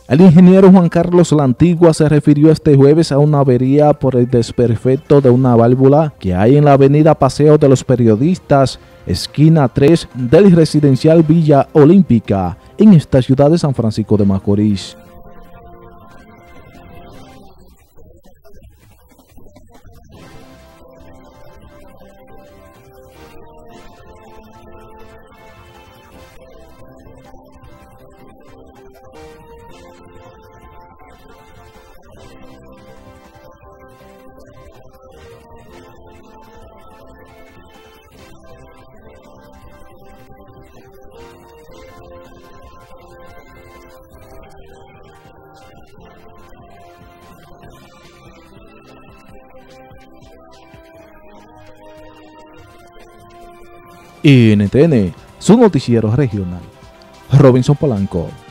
El ingeniero Juan Carlos La Antigua se refirió este jueves a una avería por el desperfecto de una válvula que hay en la avenida Paseo de los Periodistas, esquina 3 del residencial Villa Olímpica, en esta ciudad de San Francisco de Macorís. NTN, su noticiero regional. Robinson Polanco.